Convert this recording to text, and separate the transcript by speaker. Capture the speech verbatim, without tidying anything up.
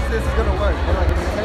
Speaker 1: this is gonna work. Hold on, give me